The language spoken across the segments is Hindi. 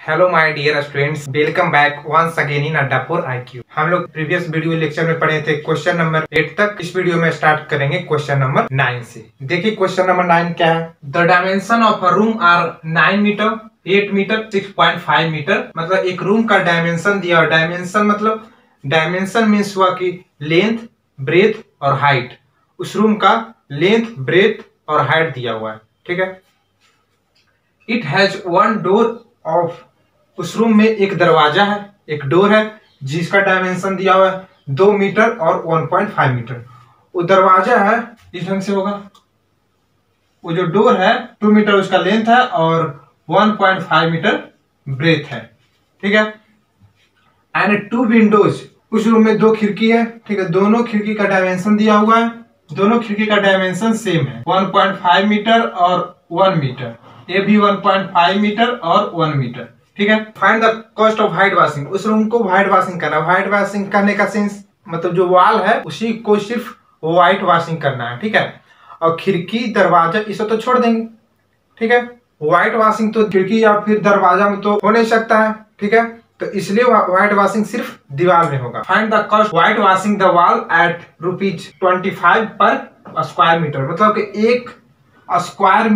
Hello my dear students, welcome back once again in Addapur IQ। हम लोग प्रीवियस वीडियो लेक्चर में पढ़े थे क्वेश्चन नंबर 8 तक। इस वीडियो में स्टार्ट करेंगे क्वेश्चन नंबर 9 से। देखिए क्वेश्चन नंबर 9 क्या है। The dimension of a room are 9 metre, 8 metre, 6.5 metre. मतलब एक रूम का डायमेंशन दिया। डायमेंशन मतलब डायमेंशन मीन्स हुआ कि लेंथ, ब्रेथ और हाइट। उस रूम का लेंथ, ब्रेथ और हाइट दिया हुआ है। ठीक है। It has one door of, उस रूम में एक दरवाजा है, एक डोर है जिसका डायमेंशन दिया हुआ है 2 मीटर और 1.5 मीटर। वो दरवाजा है इस ढंग से होगा। वो जो डोर है 2 मीटर उसका लेंथ है और 1.5 मीटर ब्रेथ है। ठीक है। एंड 2 विंडोज, उस रूम में 2 खिड़की है। ठीक है। दोनों खिड़की का डायमेंशन दिया हुआ है। दोनों खिड़की का डायमेंशन सेम है, 1.5 मीटर और 1 मीटर। ये भी 1.5 मीटर और 1 मीटर। ठीक है। Find the cost of white washing, उस रूम को व्हाइट वॉशिंग करना। व्हाइट वॉशिंग करने का सेंस मतलब जो वॉल है उसी को सिर्फ व्हाइट वॉशिंग करना है। ठीक है। और खिड़की, दरवाजा इसे तो छोड़ देंगे। ठीक है। व्हाइट वॉशिंग तो खिड़की या फिर दरवाजा में तो हो नहीं सकता है। ठीक है। तो इसलिए व्हाइट वॉशिंग सिर्फ दीवार में होगा। Find the cost white washing the wall at ₹25 पर स्क्वायर मीटर। मतलब कि एक स्क्वायर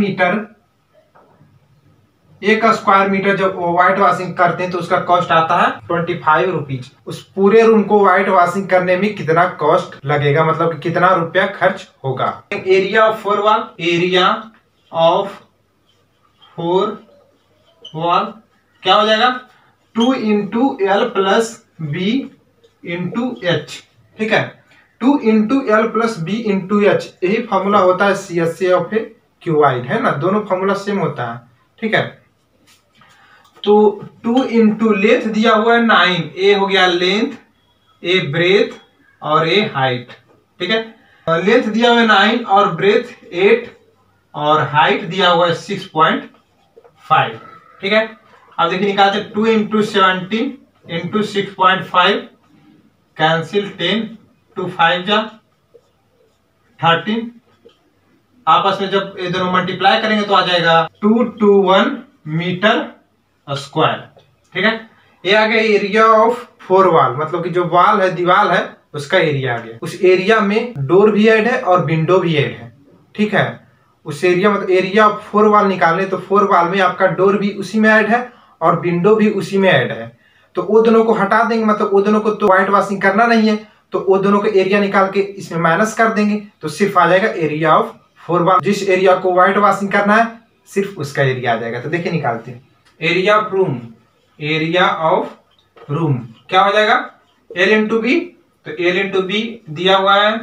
मीटर जब व्हाइट वॉशिंग करते हैं तो उसका कॉस्ट आता है ₹25। उस पूरे रूम को व्हाइट वॉशिंग करने में कितना कॉस्ट लगेगा, मतलब कि कितना रुपया खर्च होगा। Area of 4 wall, area of 4 wall क्या हो जाएगा 2 into L plus B into H. ठीक है। 2 into L plus B into H, यही फॉर्मूला होता है CSA ऑफ ए क्यूबाइड, है ना। दोनों फॉर्मूला सेम होता है। ठीक है। तो 2 इंटू लेंथ दिया हुआ है 9, ए हो गया लेंथ, ए ब्रेथ और ए हाइट। ठीक है। लेंथ दिया हुआ है 9 और ब्रेथ 8 और हाइट दिया हुआ है 6.5। ठीक है। अब देखिए निकालते 2 इंटू 17 इंटू 6.5 कैंसिल 10, 2 5 जा 13। आपस में जब ये दोनों मल्टीप्लाई करेंगे तो आ जाएगा 221 मीटर स्क्वायर। ठीक है। ये आ गया एरिया ऑफ 4 वॉल, मतलब कि जो वॉल है, दीवार है, उसका एरिया आ गया। उस एरिया में डोर भी ऐड है और विंडो भी ऐड है। ठीक है। उस एरिया मतलब एरिया ऑफ 4 वॉल निकालने तो 4 वॉल में आपका डोर भी उसी में ऐड है और विंडो भी उसी में ऐड है। तो वो दोनों को हटा देंगे, मतलब वो दोनों को तो व्हाइट वॉशिंग करना नहीं है, तो वो दोनों का एरिया निकाल के इसमें माइनस कर देंगे तो सिर्फ आ जाएगा एरिया ऑफ 4 वॉल। जिस एरिया को व्हाइट वॉशिंग करना है सिर्फ उसका एरिया आ जाएगा। तो देखिए निकालते हैं area of room, area of room क्या हो जाएगा L इंटू बी। तो L इंटू बी दिया हुआ है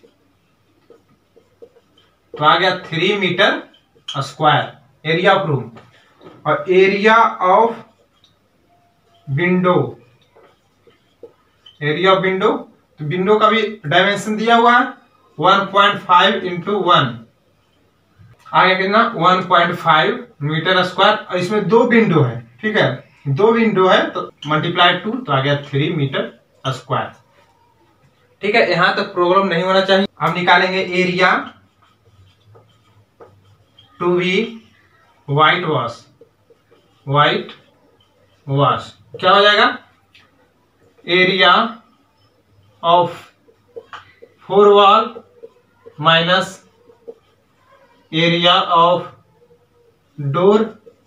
तो आ गया 3 metre square area of room. और area of window, area of window, तो विंडो का भी डायमेंशन दिया हुआ है 1.5 इंटू 1, आ गया कितना 1.5 मीटर स्क्वायर। और इसमें 2 विंडो है। ठीक है। 2 विंडो है तो मल्टीप्लाई 2 तो आ गया 3 मीटर स्क्वायर। ठीक है। यहां तक प्रॉब्लम नहीं होना चाहिए। हम निकालेंगे area to be white wash, white wash क्या हो जाएगा area of 4 wall minus area of door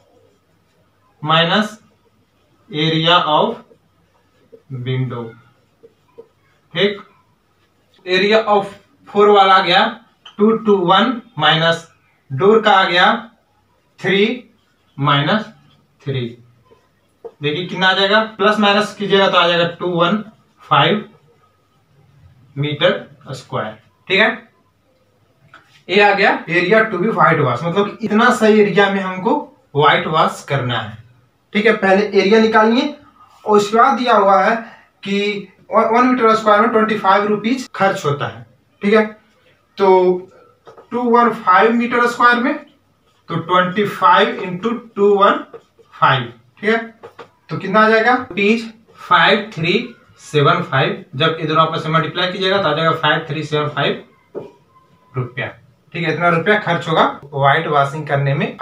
minus area of window. ठीक। एरिया ऑफ 4 वाला आ गया 2 to 1 माइनस डोर का आ गया 3 माइनस 3। देखिए कितना आ जाएगा, प्लस माइनस कीजिएगा तो आ जाएगा 215 मीटर स्क्वायर। ठीक है। ये आ गया area to be white wash, मतलब कि इतना सही एरिया में हमको व्हाइट वॉश करना है। ठीक है। पहले एरिया निकालिए और उसके बाद दिया हुआ है कि 1 मीटर स्क्वायर में ₹25 खर्च होता है। ठीक है। तो 215 मीटर स्क्वायर में तो 25 इंटू 215। ठीक है। तो कितना आ जाएगा 5375। जब इधर आपस में मल्टीप्लाई कीजिएगा तो आ जाएगा 5375 रुपया। ठीक है, इतना रुपया खर्च होगा व्हाइट वॉशिंग करने में।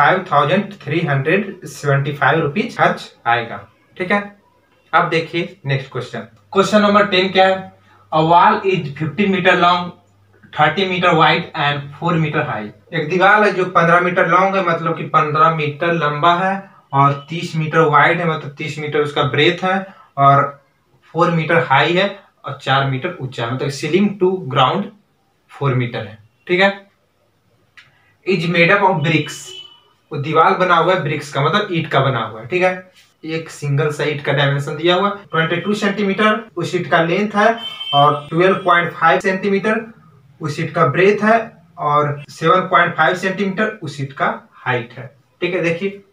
5375 रुपीज खर्च आएगा। ठीक है, अब देखिए नेक्स्ट क्वेश्चन। क्वेश्चन नंबर 10 क्या है? A wall is 15 metre long, 30 metre wide and 4 metre high. एक दीवार है जो 15 मीटर लॉन्ग है, मतलब कि 15 मीटर लंबा है, और 30 मीटर वाइड है, मतलब 30 मीटर उसका ब्रेथ है, और 4 मीटर हाई है, और 4 मीटर ऊंचा है, मतलब सीलिंग टू ग्राउंड 4 मीटर है। ठीक है, is made up of bricks. वो दीवार बना हुआ है ब्रिक्स का, मतलब ईट का बना हुआ है। ठीक है, एक सिंगल सा ईट का डायमेंशन दिया हुआ 22 सेंटीमीटर उस ईट का लेंथ है, और 12.5 सेंटीमीटर उस ईट का ब्रेथ है, और 7.5 सेंटीमीटर उस ईट का हाइट है। ठीक है, देखिए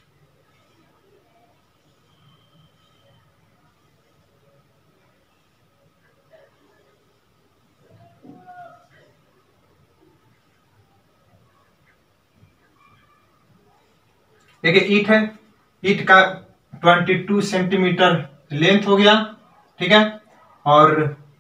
देखिए ईट है, ईट का 22 सेंटीमीटर लेंथ हो गया। ठीक है, और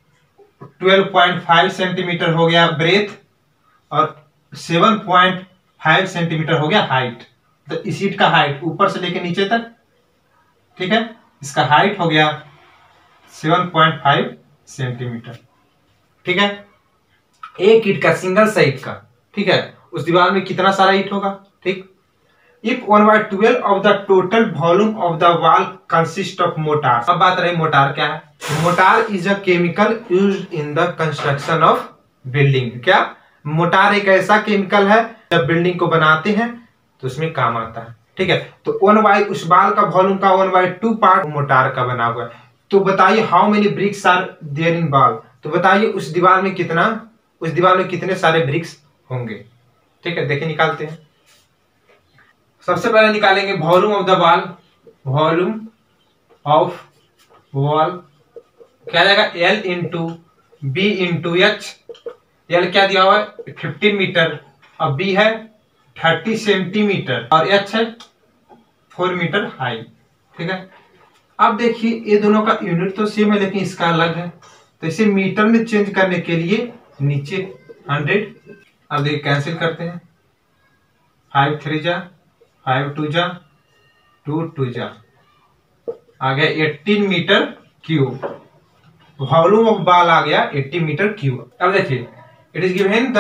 12.5 सेंटीमीटर हो गया ब्रेथ, और 7.5 सेंटीमीटर हो गया हाइट। तो इस ईट का हाइट ऊपर से लेके नीचे तक, ठीक है, इसका हाइट हो गया 7.5 सेंटीमीटर। ठीक है, एक ईट का सिंगल सा ईट का, ठीक है, उस दीवार में कितना सारा ईट होगा? ठीक, if 1/12 of the total volume of the wall consist of mortar. अब बात रही मोटार क्या है। Mortar is a chemical used in the construction of building. क्या मोटार एक ऐसा केमिकल है जब बिल्डिंग को बनाते हैं तो उसमें काम आता है। ठीक है, तो उस बाल का वॉल्यूम का 1/2 पार्ट मोटार का बना हुआ है। तो बताइए how many bricks are there in wall. तो बताइए उस दीवार में कितने सारे ब्रिक्स होंगे। ठीक है, देखिए निकालते हैं। सबसे पहले निकालेंगे volume of the wall. Volume of wall क्या जाएगा? L into B into H. L क्या दिया हुआ है? 15 मीटर, और बी है 30 सेंटीमीटर, और एच है 4 मीटर हाई। ठीक है, अब देखिए ये दोनों का यूनिट तो सेम है लेकिन इसका अलग है, तो इसे मीटर में चेंज करने के लिए नीचे 100। अब देखिए कैंसिल करते हैं, 5 3 जा, 5 2 जा, 2 2 जा, आ गया 18 metre cube. Volume of ball आ गया 80 मीटर क्यूब। अब देखिए it is given the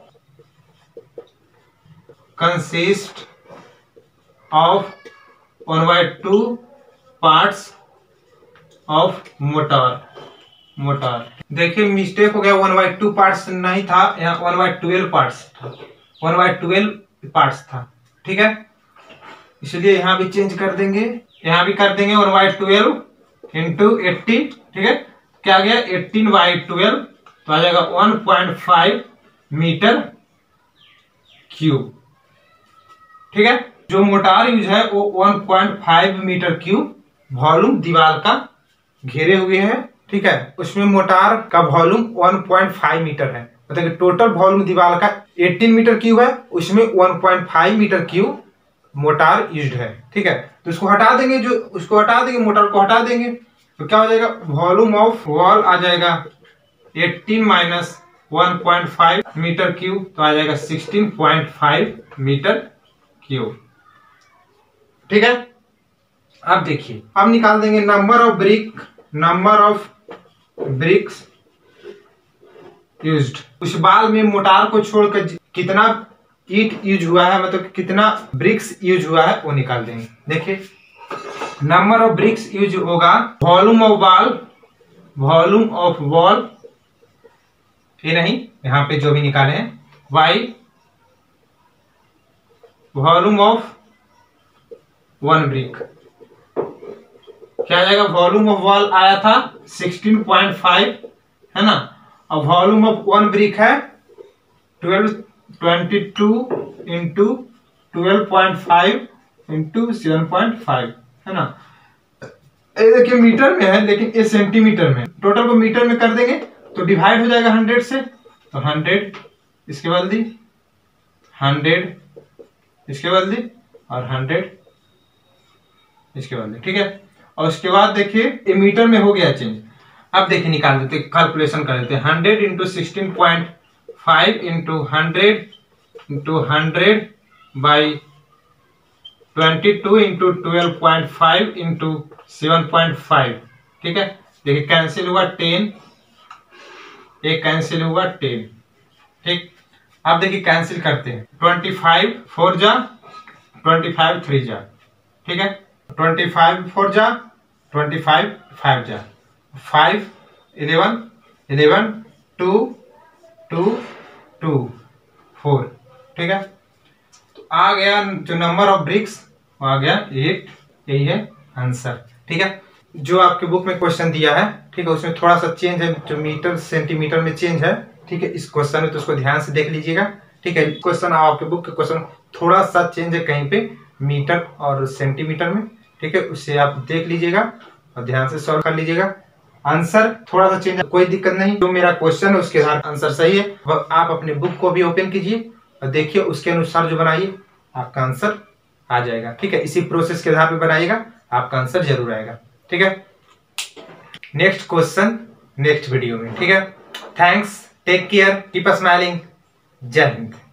consist of 1/2 parts of mortar. देखिए मिस्टेक हो गया, 1/2 पार्ट्स नहीं था, यहाँ 1/12 पार्ट्स था, 1/12 पार्ट्स था। ठीक है, इसलिए यहां भी चेंज कर देंगे, यहां भी कर देंगे 1/12 इंटू 80। ठीक है, क्या आ गया 18/12, तो आ जाएगा 1.5 मीटर क्यूब। ठीक है, जो मोटार यूज है वो 1.5 मीटर क्यूब वॉल्यूम दीवार का घेरे हुए है। ठीक है, उसमें मोटार का वॉल्यूम 1.5 मीटर है, मतलब कि टोटल वॉल्यूम दीवार का 18 मीटर क्यूब है, उसमें 1.5 मीटर क्यूब मोटार यूज्ड है। ठीक है, तो उसको हटा देंगे, मोटार को हटा देंगे, तो क्या हो जाएगा? वॉल्यूम ऑफ वॉल आ जाएगा 18 माइनस 1.5 मीटर क्यूब, तो आ जाएगा 16.5 मीटर क्यूब। ठीक है, अब देखिए, अब निकाल देंगे नंबर ऑफ ब्रिक्स यूज्ड। उस बाल में मोटार को छोड़कर कितना ईट यूज हुआ है, मतलब कितना ब्रिक्स यूज हुआ है वो निकाल देंगे। देखिए नंबर ऑफ ब्रिक्स यूज होगा वॉल्यूम ऑफ वॉल, ये नहीं, यहां पे जो भी निकाले हैं, बाई वॉल्यूम ऑफ 1 ब्रिक। क्या आ जाएगा? वॉल्यूम ऑफ वॉल आया था 16.5, है ना, और वॉल्यूम ऑफ 1 ब्रिक है 22 इंटू 12.5 इंटू 7.5, है ना। ये देखिए मीटर में है लेकिन ये सेंटीमीटर में, टोटल को मीटर में कर देंगे तो डिवाइड हो जाएगा 100 से, तो 100 इसके बाद दी, 100 इसके बाद दी, और 100 इसके बाद दी। ठीक है, और उसके बाद देखिए ये मीटर में हो गया चेंज। अब देखिए निकाल देते, कैलकुलेशन कर देते हैं। 100 into 16.5 into 100 into 100 by 22 into 12.5 into 7.5। ठीक है, देखिए कैंसिल हुआ 10, एक कैंसिल हुआ 10। ठीक, अब देखिए कैंसिल करते हैं। 25 4 जा, 25 3 जा। ठीक है, 25 4 जा, 25 5 जा, 5 11 11 2 2 2 4। ठीक है, तो आ गया जो नंबर ऑफ ब्रिक्स वो आ गया 8। यही है आंसर। ठीक है, जो आपके बुक में क्वेश्चन दिया है, ठीक है, उसमें थोड़ा सा चेंज है, जो मीटर सेंटीमीटर में चेंज है। ठीक है, इस क्वेश्चन में तो उसको ध्यान से देख लीजिएगा। ठीक है, क्वेश्चन आपके बुक के क्वेश्चन थोड़ा सा चेंज है कहीं पे मीटर और सेंटीमीटर में। ठीक है, उससे आप देख लीजिएगा और ध्यान से सॉल्व कर लीजिएगा। आंसर थोड़ा सा चेंज है, कोई दिक्कत नहीं। जो मेरा क्वेश्चन है उसके आधार आंसर सही है। वह आप अपने बुक को भी ओपन कीजिए और देखिए, उसके अनुसार जो बनाइए आपका आंसर आ जाएगा। ठीक है, इसी प्रोसेस के आधार पे बनाइएगा, आपका आंसर जरूर आएगा। ठीक है, नेक्स्ट क्वेश्चन नेक्स्ट वीडियो में। ठीक है, thanks, take care, keep smiling. जय हिंद।